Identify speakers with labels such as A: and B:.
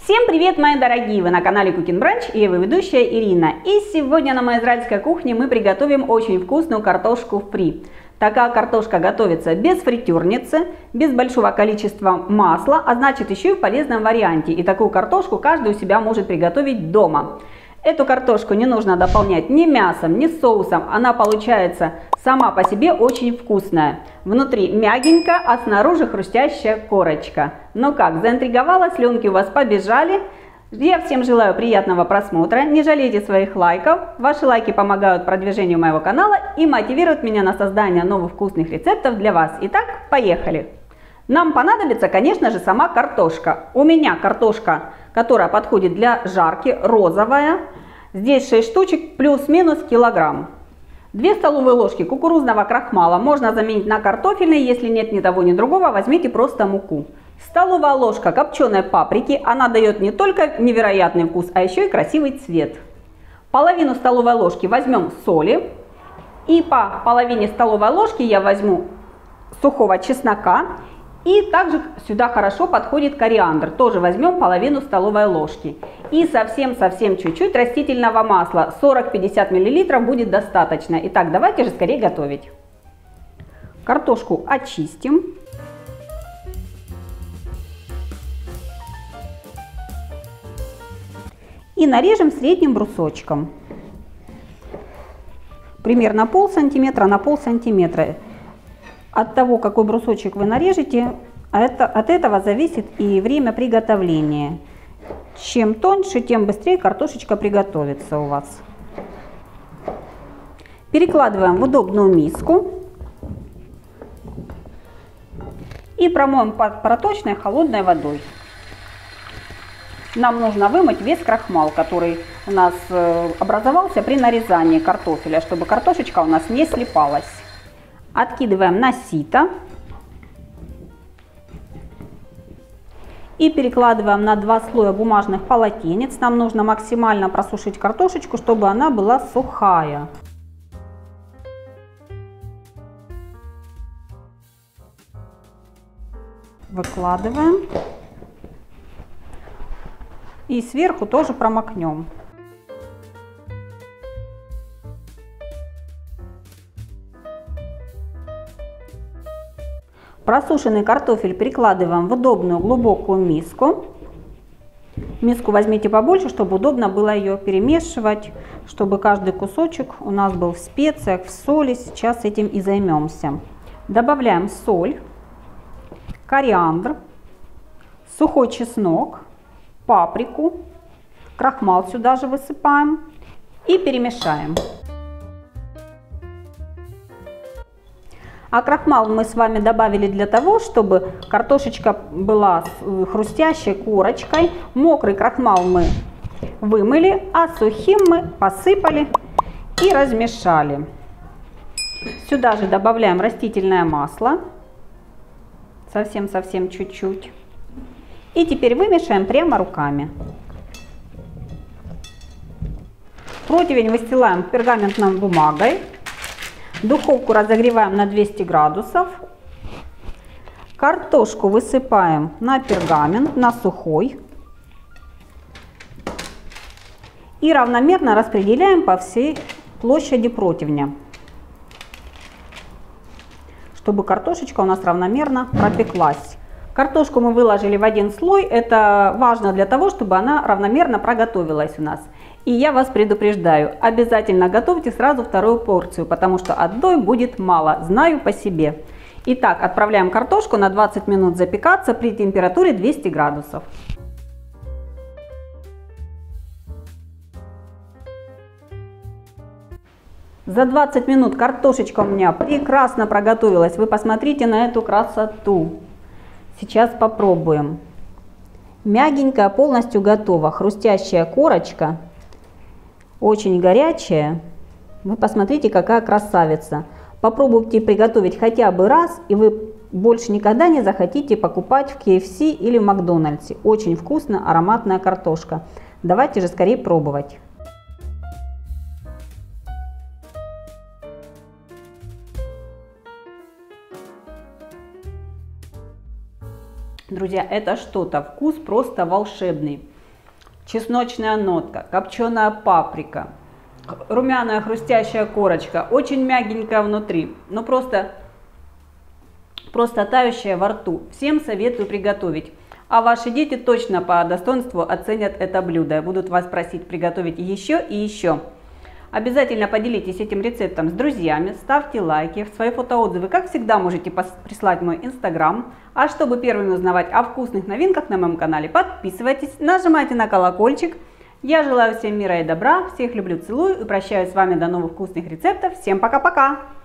A: Всем привет, мои дорогие! Вы на канале Cooking Brunch и его ведущая Ирина. И сегодня на моей израильской кухне мы приготовим очень вкусную картошку фри. Такая картошка готовится без фритюрницы, без большого количества масла, а значит еще и в полезном варианте. И такую картошку каждый у себя может приготовить дома. Эту картошку не нужно дополнять ни мясом, ни соусом. Она получается сама по себе очень вкусная. Внутри мягенько, а снаружи хрустящая корочка. Ну как, заинтриговала? Слюнки у вас побежали? Я всем желаю приятного просмотра. Не жалейте своих лайков. Ваши лайки помогают продвижению моего канала и мотивируют меня на создание новых вкусных рецептов для вас. Итак, поехали! Нам понадобится, конечно же, сама картошка. У меня картошка, которая подходит для жарки, розовая. Здесь 6 штучек, плюс-минус килограмм. 2 столовые ложки кукурузного крахмала можно заменить на картофельный. Если нет ни того, ни другого, возьмите просто муку. Столовая ложка копченой паприки. Она дает не только невероятный вкус, а еще и красивый цвет. Половину столовой ложки возьмем соли. И по половине столовой ложки я возьму сухого чеснока. И также сюда хорошо подходит кориандр. Тоже возьмем половину столовой ложки. И совсем чуть-чуть растительного масла. 40-50 мл будет достаточно. Итак, давайте же скорее готовить. Картошку очистим. И нарежем средним брусочком. Примерно пол-сантиметра на пол-сантиметра. От того, какой брусочек вы нарежете, от этого зависит и время приготовления. Чем тоньше, тем быстрее картошечка приготовится у вас. Перекладываем в удобную миску и промоем под проточной холодной водой. Нам нужно вымыть весь крахмал, который у нас образовался при нарезании картофеля, чтобы картошечка у нас не слипалась. Откидываем на сито и перекладываем на 2 слоя бумажных полотенец. Нам нужно максимально просушить картошечку, чтобы она была сухая. Выкладываем и сверху тоже промокнем. Просушенный картофель перекладываем в удобную глубокую миску. Миску возьмите побольше, чтобы удобно было ее перемешивать, чтобы каждый кусочек у нас был в специях, в соли. Сейчас этим и займемся. Добавляем соль, кориандр, сухой чеснок, паприку, крахмал сюда же высыпаем и перемешаем. А крахмал мы с вами добавили для того, чтобы картошечка была с хрустящей корочкой. Мокрый крахмал мы вымыли, а сухим мы посыпали и размешали. Сюда же добавляем растительное масло. Совсем чуть-чуть. И теперь вымешаем прямо руками. Противень выстилаем пергаментной бумагой. Духовку разогреваем на 200 градусов. Картошку высыпаем на пергамент, на сухой. И равномерно распределяем по всей площади противня, чтобы картошечка у нас равномерно пропеклась. Картошку мы выложили в один слой. Это важно для того, чтобы она равномерно проготовилась у нас. И я вас предупреждаю, обязательно готовьте сразу вторую порцию, потому что одной будет мало, знаю по себе. Итак, отправляем картошку на 20 минут запекаться при температуре 200 градусов. За 20 минут картошечка у меня прекрасно проготовилась. Вы посмотрите на эту красоту. Сейчас попробуем. Мягенькая, полностью готова, хрустящая корочка. Очень горячая. Вы посмотрите, какая красавица. Попробуйте приготовить хотя бы раз, и вы больше никогда не захотите покупать в KFC или в Макдональдсе. Очень вкусная, ароматная картошка. Давайте же скорее пробовать. Друзья, это что-то, вкус просто волшебный. чесночная нотка, копченая паприка, румяная хрустящая корочка, очень мягенькая внутри, но просто тающая во рту. Всем советую приготовить. А ваши дети точно по достоинству оценят это блюдо. Будут вас просить приготовить еще и еще. Обязательно поделитесь этим рецептом с друзьями, ставьте лайки, свои фотоотзывы, как всегда, можете прислать в мой инстаграм. А чтобы первыми узнавать о вкусных новинках на моем канале, подписывайтесь, нажимайте на колокольчик. Я желаю всем мира и добра, всех люблю, целую и прощаюсь с вами до новых вкусных рецептов. Всем пока-пока!